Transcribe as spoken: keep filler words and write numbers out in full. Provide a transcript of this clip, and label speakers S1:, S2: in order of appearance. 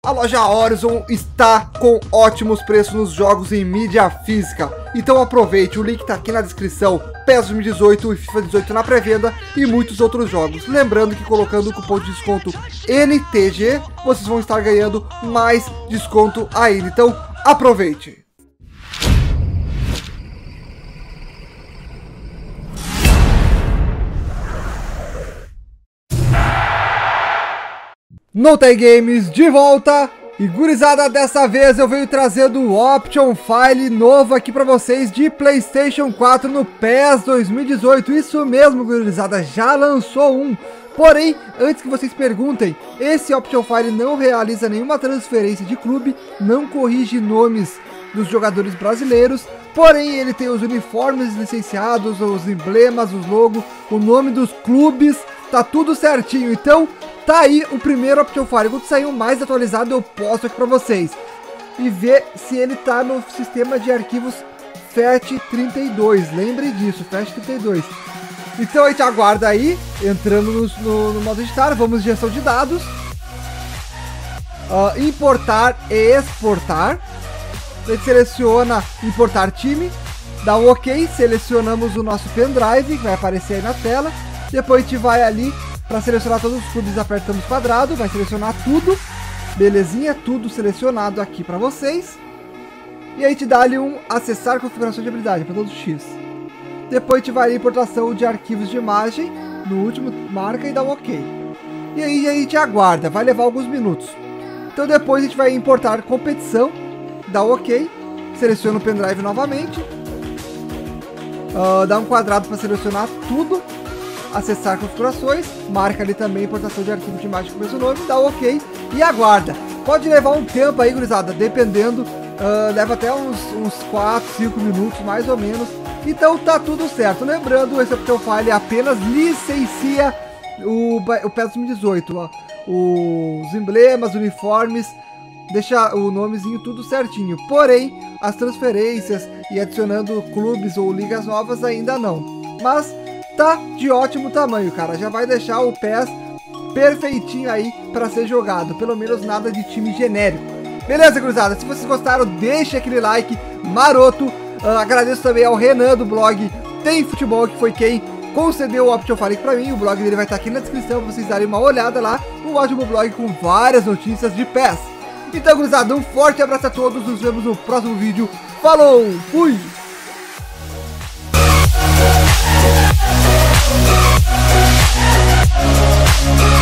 S1: A loja Horizon está com ótimos preços nos jogos em mídia física. Então aproveite, o link está aqui na descrição. P E S dois mil e dezoito e FIFA dezoito na pré-venda e muitos outros jogos. Lembrando que colocando o cupom de desconto N T G, vocês vão estar ganhando mais desconto ainda. Então aproveite! Notei Games de volta, e gurizada, dessa vez eu venho trazendo o Option File novo aqui pra vocês de PlayStation quatro no P E S dois mil e dezoito, isso mesmo gurizada, já lançou um. Porém, antes que vocês perguntem, esse Option File não realiza nenhuma transferência de clube, não corrige nomes dos jogadores brasileiros, porém ele tem os uniformes licenciados, os emblemas, os logos, o nome dos clubes, tá tudo certinho. Então tá aí o primeiro Option File. Quando sair um mais atualizado eu posto aqui pra vocês e ver se ele tá no sistema de arquivos F A T trinta e dois, lembre disso, F A T trinta e dois. Então a gente aguarda aí, entrando no, no, no modo editar, vamos em gestão de dados, uh, importar e exportar. A gente seleciona importar time, dá um ok, selecionamos o nosso pendrive, que vai aparecer aí na tela. Depois a gente vai ali para selecionar todos os clubes, apertamos quadrado, vai selecionar tudo, belezinha, tudo selecionado aqui para vocês. E aí a gente dá ali um acessar configuração de habilidade para todos os X. Depois a gente vai ali importação de arquivos de imagem, no último marca e dá um ok. E aí a gente aguarda, vai levar alguns minutos. Então depois a gente vai importar competição, dá um ok, seleciona o pendrive novamente, uh, dá um quadrado para selecionar tudo, acessar configurações, marca ali também importação de arquivo de imagem com o mesmo nome, dá um ok e aguarda. Pode levar um tempo aí, gurizada, dependendo, uh, leva até uns, uns quatro, cinco minutos mais ou menos. Então tá tudo certo. Lembrando, esse Option File apenas licencia o, o P E S dois mil e dezoito, ó, os emblemas, uniformes, deixa o nomezinho tudo certinho. Porém, as transferências e adicionando clubes ou ligas novas ainda não. Mas tá de ótimo tamanho, cara. Já vai deixar o P E S perfeitinho aí para ser jogado. Pelo menos nada de time genérico. Beleza, cruzada? Se vocês gostaram, deixa aquele like maroto. Uh, agradeço também ao Renan do blog Tem Futebol, que foi quem concedeu o Option File para mim. O blog dele vai estar aqui na descrição para vocês darem uma olhada lá. Um ótimo blog com várias notícias de P E S. Então, cruzada, um forte abraço a todos. Nos vemos no próximo vídeo. Falou! Fui!
S2: We'll be right back.